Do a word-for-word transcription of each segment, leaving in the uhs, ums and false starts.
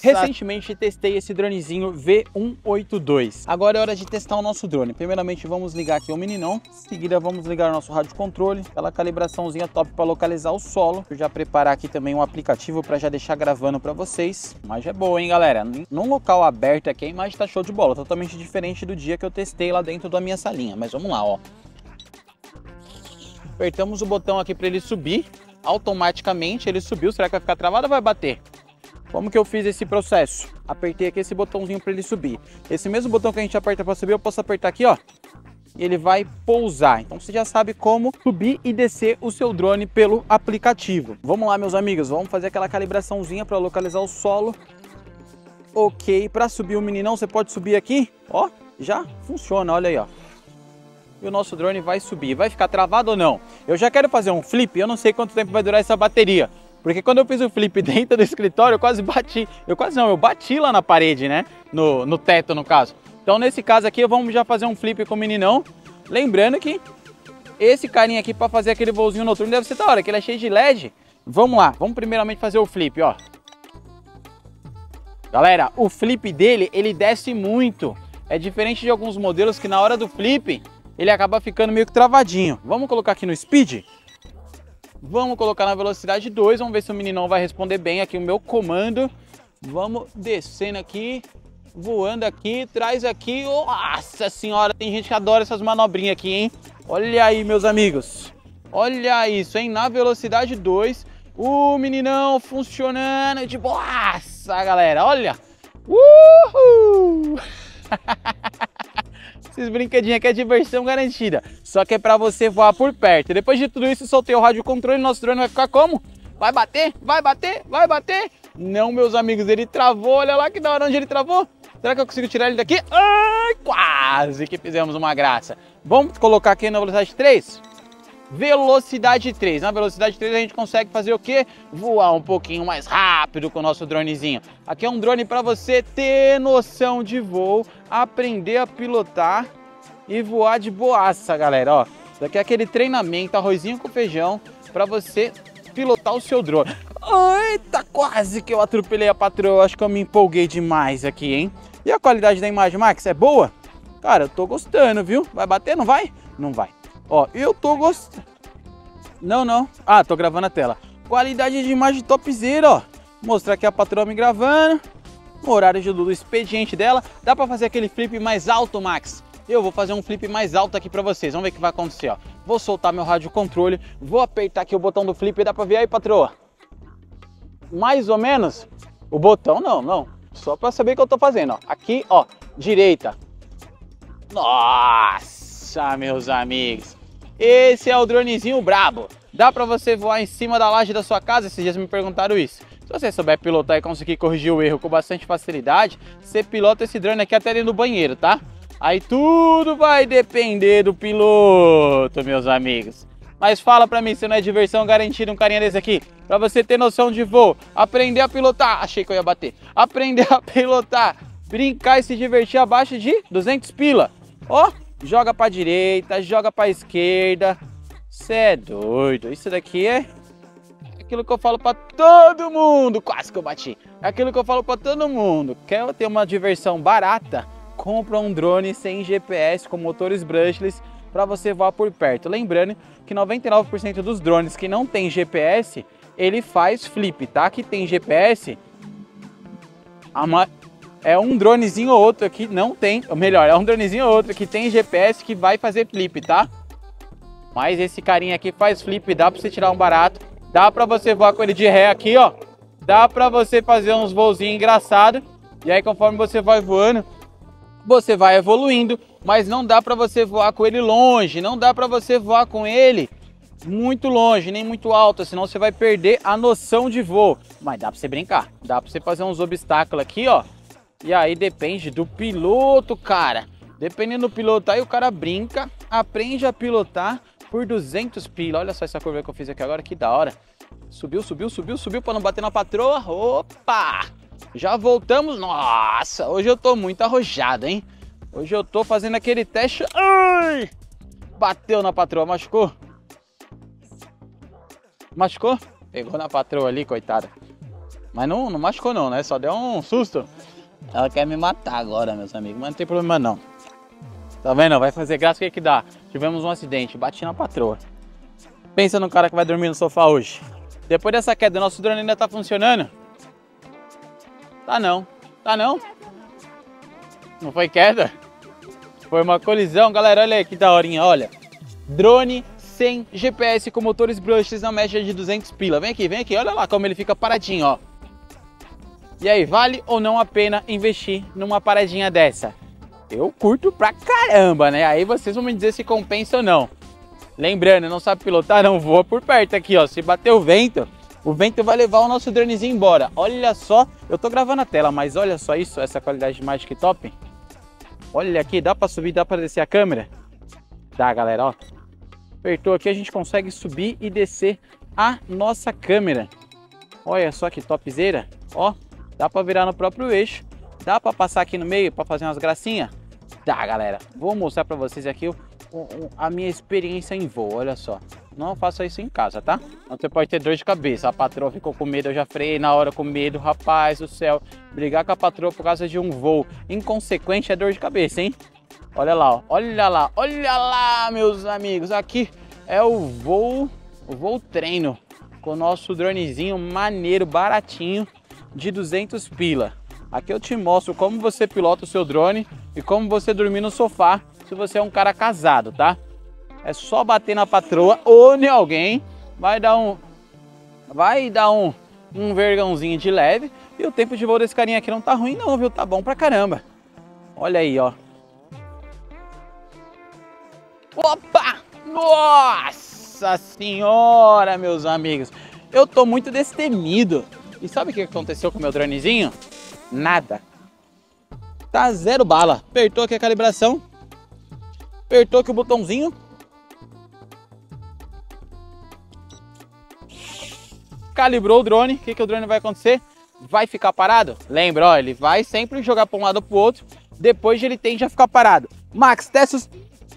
Recentemente testei esse dronezinho V cento e oitenta e dois. Agora é hora de testar o nosso drone. Primeiramente vamos ligar aqui o meninão. Em seguida vamos ligar o nosso rádio controle. Aquela calibraçãozinha top para localizar o solo. Vou já preparar aqui também um aplicativo para já deixar gravando para vocês. A imagem é boa, hein, galera? Num local aberto aqui a imagem tá show de bola. Totalmente diferente do dia que eu testei lá dentro da minha salinha. Mas vamos lá, ó. Apertamos o botão aqui para ele subir. Automaticamente ele subiu. Será que vai ficar travado ou vai bater? Como que eu fiz esse processo? Apertei aqui esse botãozinho para ele subir. Esse mesmo botão que a gente aperta para subir, eu posso apertar aqui, ó. E ele vai pousar. Então você já sabe como subir e descer o seu drone pelo aplicativo. Vamos lá, meus amigos. Vamos fazer aquela calibraçãozinha para localizar o solo. Ok. Para subir o meninão, você pode subir aqui. Ó, já funciona. Olha aí, ó. E o nosso drone vai subir. Vai ficar travado ou não? Eu já quero fazer um flip. Eu não sei quanto tempo vai durar essa bateria. Porque quando eu fiz o flip dentro do escritório, eu quase bati. Eu quase não, eu bati lá na parede, né? No, no teto, no caso. Então, nesse caso aqui, vamos já fazer um flip com o meninão. Lembrando que esse carinha aqui, para fazer aquele voozinho noturno, deve ser da hora, que ele é cheio de L E D. Vamos lá, vamos primeiramente fazer o flip, ó. Galera, o flip dele, ele desce muito. É diferente de alguns modelos que na hora do flip, ele acaba ficando meio que travadinho. Vamos colocar aqui no speed? Vamos colocar na velocidade dois, vamos ver se o meninão vai responder bem aqui o meu comando. Vamos descendo aqui, voando aqui, traz aqui. Nossa senhora, tem gente que adora essas manobrinhas aqui, hein? Olha aí, meus amigos. Olha isso, hein? Na velocidade dois, o meninão funcionando de boaça, galera. Olha. Uhul! Esses brinquedinhos aqui é diversão garantida. Só que é pra você voar por perto. Depois de tudo isso, soltei o rádio controle. Nosso drone vai ficar como? Vai bater? Vai bater? Vai bater? Não, meus amigos, ele travou. Olha lá que da hora onde ele travou. Será que eu consigo tirar ele daqui? Ai, quase que fizemos uma graça. Vamos colocar aqui na velocidade três? Velocidade três. Na velocidade três a gente consegue fazer o quê? Voar um pouquinho mais rápido com o nosso dronezinho. Aqui é um drone para você ter noção de voo, aprender a pilotar e voar de boaça, galera. Ó, isso daqui é aquele treinamento, arrozinho com feijão, para você pilotar o seu drone. Eita, quase que eu atropelei a patroa. Acho que eu me empolguei demais aqui, hein? E a qualidade da imagem, Max, é boa? Cara, eu tô gostando, viu? Vai bater, não vai? Não vai. Ó, eu tô gostando. Não, não. Ah, tô gravando a tela. Qualidade de imagem topzera, ó. Mostrar aqui a patroa me gravando. O horário do expediente dela. Dá pra fazer aquele flip mais alto, Max? Eu vou fazer um flip mais alto aqui pra vocês. Vamos ver o que vai acontecer, ó. Vou soltar meu rádio controle. Vou apertar aqui o botão do flip. Dá pra ver aí, patroa? Mais ou menos. O botão não, não. Só pra saber o que eu tô fazendo, ó. Aqui, ó. Direita. Nossa, meus amigos. Esse é o dronezinho brabo. Dá pra você voar em cima da laje da sua casa? Esses dias me perguntaram isso. Se você souber pilotar e conseguir corrigir o erro com bastante facilidade, você pilota esse drone aqui até dentro do banheiro, tá? Aí tudo vai depender do piloto, meus amigos. Mas fala pra mim se não é diversão garantida um carinha desse aqui. Pra você ter noção de voo, aprender a pilotar. Achei que eu ia bater. Aprender a pilotar, brincar e se divertir abaixo de duzentos pila. Ó. Joga pra direita, joga pra esquerda. Cê é doido. Isso daqui é aquilo que eu falo pra todo mundo. Quase que eu bati. É aquilo que eu falo pra todo mundo. Quer ter uma diversão barata? Compra um drone sem G P S com motores brushless pra você voar por perto. Lembrando que noventa e nove por cento dos drones que não tem G P S, ele faz flip, tá? Que tem G P S, a ma... é um dronezinho ou outro que não tem, ou melhor, é um dronezinho ou outro que tem G P S que vai fazer flip, tá? Mas esse carinha aqui faz flip, dá pra você tirar um barato, dá pra você voar com ele de ré aqui, ó. Dá pra você fazer uns voozinhos engraçados, e aí conforme você vai voando, você vai evoluindo, mas não dá pra você voar com ele longe, não dá pra você voar com ele muito longe, nem muito alto, senão você vai perder a noção de voo. Mas dá pra você brincar, dá pra você fazer uns obstáculos aqui, ó. E aí depende do piloto, cara. Dependendo do piloto, aí o cara brinca, aprende a pilotar por duzentos pila. Olha só essa curva que eu fiz aqui agora, que da hora. Subiu, subiu, subiu, subiu para não bater na patroa. Opa! Já voltamos. Nossa, hoje eu tô muito arrojado, hein? Hoje eu tô fazendo aquele teste. Ai! Bateu na patroa, machucou? Machucou? Pegou na patroa ali, coitada. Mas não, não machucou não, né? Só deu um susto. Ela quer me matar agora, meus amigos, mas não tem problema não. Tá vendo? Vai fazer graça, o que que dá? Tivemos um acidente, bati na patroa. Pensa no cara que vai dormir no sofá hoje. Depois dessa queda, nosso drone ainda tá funcionando? Tá não. Tá não? Não foi queda? Foi uma colisão, galera, olha aí que daorinha, olha. Drone sem G P S com motores brushless na média de duzentos pila. Vem aqui, vem aqui, olha lá como ele fica paradinho, ó. E aí, vale ou não a pena investir numa paradinha dessa? Eu curto pra caramba, né? Aí vocês vão me dizer se compensa ou não. Lembrando, não sabe pilotar, não voa por perto aqui, ó. Se bater o vento, o vento vai levar o nosso dronezinho embora. Olha só, eu tô gravando a tela, mas olha só isso, essa qualidade de imagem que top. Olha aqui, dá pra subir, dá pra descer a câmera? Dá, galera, ó. Apertou aqui, a gente consegue subir e descer a nossa câmera. Olha só que topzera, ó. Dá pra virar no próprio eixo. Dá pra passar aqui no meio pra fazer umas gracinhas? Dá, galera. Vou mostrar pra vocês aqui o, o, a minha experiência em voo, olha só. Não faça isso em casa, tá? Você pode ter dor de cabeça. A patroa ficou com medo, eu já freiei na hora com medo. Rapaz do céu, brigar com a patroa por causa de um voo inconsequente é dor de cabeça, hein? Olha lá, ó. Olha lá, olha lá, meus amigos. Aqui é o voo, o voo treino com o nosso dronezinho maneiro, baratinho, de duzentos pila. Aqui eu te mostro como você pilota o seu drone e como você dormir no sofá se você é um cara casado, tá? É só bater na patroa ou em alguém, vai dar um vai dar um, um vergãozinho de leve e o tempo de voo desse carinha aqui não tá ruim não, viu? Tá bom pra caramba. Olha aí, ó. Opa! Nossa senhora, meus amigos. Eu tô muito destemido. E sabe o que aconteceu com o meu dronezinho? Nada. Tá zero bala. Apertou aqui a calibração. Apertou aqui o botãozinho. Calibrou o drone. O que, que o drone vai acontecer? Vai ficar parado? Lembra, ó, ele vai sempre jogar para um lado ou para o outro. Depois ele tende a ficar parado. Max, testa os...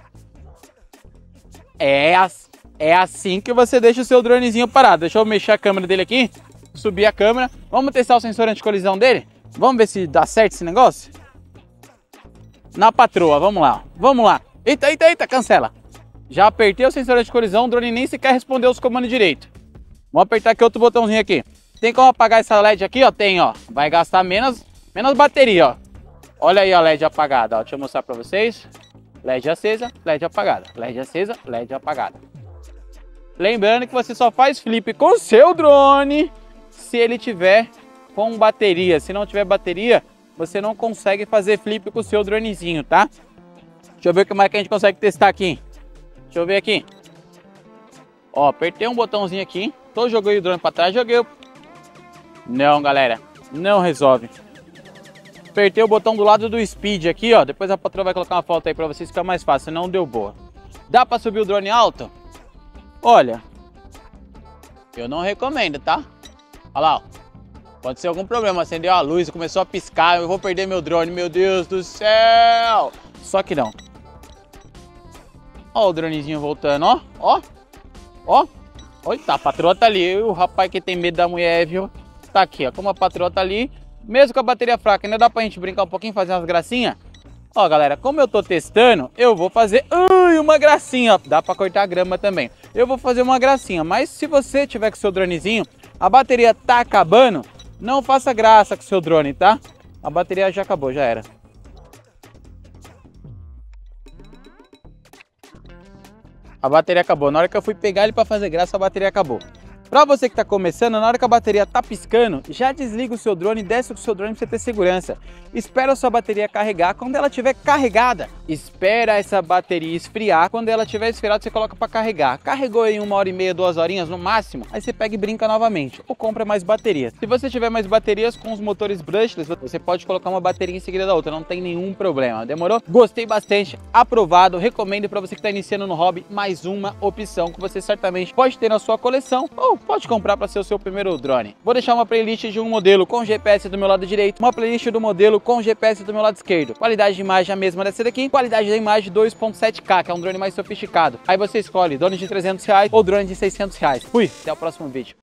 É, é assim que você deixa o seu dronezinho parado. Deixa eu mexer a câmera dele aqui. Subir a câmera. Vamos testar o sensor anti-colisão dele? Vamos ver se dá certo esse negócio? Na patroa, vamos lá. Vamos lá. Eita, eita, eita, cancela. Já apertei o sensor anti-colisão, o drone nem sequer respondeu os comandos direito. Vamos apertar aqui outro botãozinho aqui. Tem como apagar essa L E D aqui, ó? Tem, ó. Vai gastar menos, menos bateria, ó. Olha aí a L E D apagada, ó. Deixa eu mostrar pra vocês. L E D acesa, L E D apagada. L E D acesa, L E D apagada. Lembrando que você só faz flip com o seu drone se ele tiver com bateria. Se não tiver bateria, você não consegue fazer flip com o seu dronezinho, tá? Deixa eu ver como é que a gente consegue testar aqui. Deixa eu ver aqui. Ó, apertei um botãozinho aqui. Tô joguei o drone pra trás, joguei o... Não, galera, não resolve. Apertei o botão do lado do speed aqui, ó. Depois a patroa vai colocar uma foto aí pra vocês ficar mais fácil. Não deu boa. Dá pra subir o drone alto? Olha, eu não recomendo, tá? Olha lá, ó. Pode ser algum problema, acendeu a luz, começou a piscar, eu vou perder meu drone, meu Deus do céu! Só que não. Ó o dronezinho voltando, ó, ó, ó. Olha, tá, a patroa tá ali, o rapaz que tem medo da mulher, viu? Tá aqui, ó, como a patroa tá ali, mesmo com a bateria fraca, ainda dá pra gente brincar um pouquinho, fazer umas gracinhas? Ó, galera, como eu tô testando, eu vou fazer ui, uma gracinha, ó. Dá pra cortar a grama também. Eu vou fazer uma gracinha, mas se você tiver com o seu dronezinho, a bateria tá acabando, não faça graça com o seu drone, tá? A bateria já acabou, já era. A bateria acabou. Na hora que eu fui pegar ele para fazer graça, a bateria acabou. Para você que está começando, na hora que a bateria tá piscando, já desliga o seu drone e desce com o seu drone para você ter segurança. Espera a sua bateria carregar. Quando ela estiver carregada, espera essa bateria esfriar. Quando ela estiver esfriada, você coloca para carregar. Carregou em uma hora e meia, duas horinhas no máximo, aí você pega e brinca novamente. Ou compra mais baterias. Se você tiver mais baterias com os motores brushless, você pode colocar uma bateria em seguida da outra. Não tem nenhum problema. Demorou? Gostei bastante. Aprovado. Recomendo para você que está iniciando no hobby mais uma opção que você certamente pode ter na sua coleção ou pode comprar para ser o seu primeiro drone. Vou deixar uma playlist de um modelo com G P S do meu lado direito, uma playlist do modelo com G P S do meu lado esquerdo. Qualidade de imagem a mesma dessa daqui, qualidade da imagem dois ponto sete K, que é um drone mais sofisticado. Aí você escolhe drone de trezentos reais ou drone de seiscentos reais. Fui, até o próximo vídeo.